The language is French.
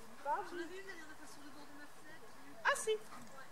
Pardon. J'en avais une, elle en a pas sur le bord de ma fenêtre. Ah si. Ouais.